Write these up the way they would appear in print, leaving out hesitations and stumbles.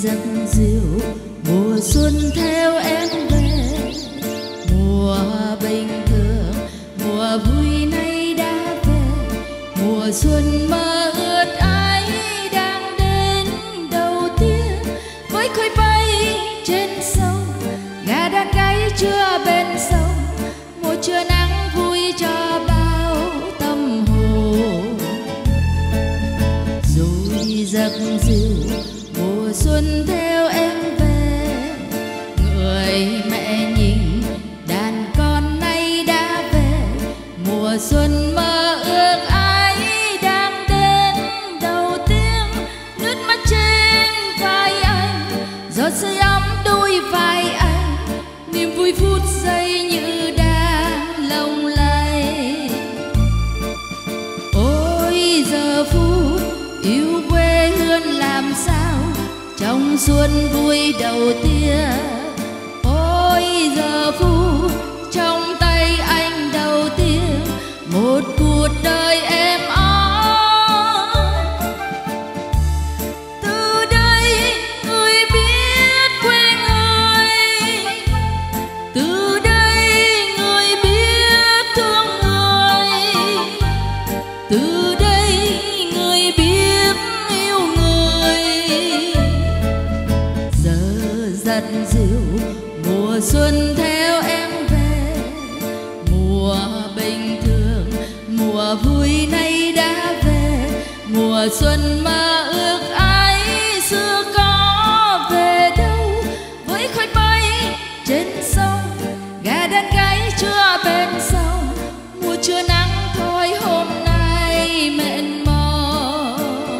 giấc dịu mùa xuân theo em về, mùa bình thường mùa vui nay đã về, mùa xuân mơ ước ấy đang đến đầu tiên với khói bay trên sông, gà đang gáy chưa bên sông, mùa trưa nắng vui cho bao tâm hồn. Rồi giấc dịu mùa xuân theo em về, người mẹ nhìn đàn con nay đã về, mùa xuân mơ ước ấy đang đến đầu tiên, nước mắt trên vai anh, giọt sưởi ấm đôi vai anh, niềm vui phút giây như đang lộng lẫy. Ôi giờ phút yêu quê hương làm sao trong xuân vui đầu tiên, ôi giờ phút trong tay anh đầu tiên một cuộc đời em ấm. Từ đây người biết quê người, từ đây người biết thương người, từ đây người biết yêu người. Giờ giật dịu mùa xuân theo em về, mùa bình thường mùa vui nay đã về, mùa xuân mơ ước ấy xưa có về đâu, với khói bay trên sông, gà đang gáy chưa bên sông, mùa trưa nắng thôi hôm nay mệt mỏi.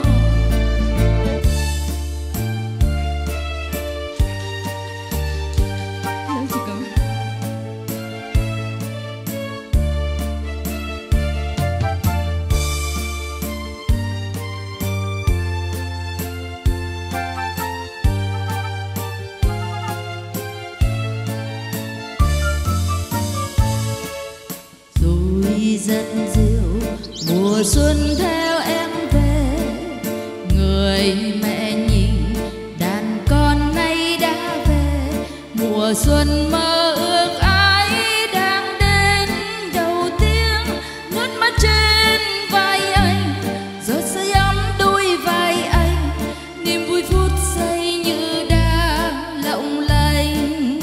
Rồi giật dịu mùa xuân theo em về, người mẹ nhìn đàn con nay đã về, mùa xuân mơ ước ấy đang đến đầu tiên, nước mắt trên vai anh, giọt sưởi ấm đôi vai anh, niềm vui phút giây như đang lộng lẫy.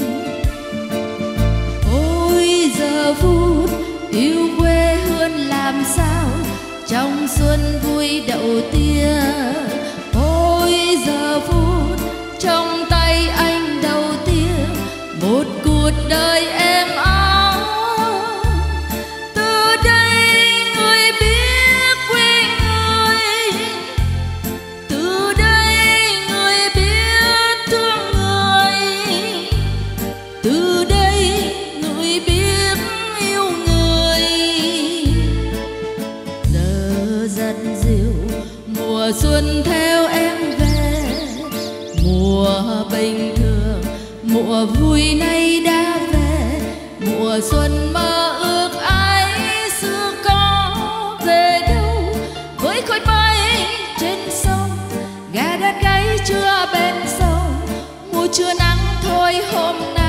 Ôi giờ phút yêu quê hương làm sao trong xuân vui đầu tiên, ôi giờ phút trong tay anh đầu tiên một cuộc đời em ấm. Từ đây người biết quê người, từ đây người biết thương người, từ đây người biết yêu người. Giờ giật dịu mùa xuân theo em về, mùa bình thường mùa vui nay đã về, mùa xuân mơ ước ấy xưa có về đâu, với khói bay trên sông, gà đang gáy chưa bên sông, mùa trưa nắng thôi hôm nay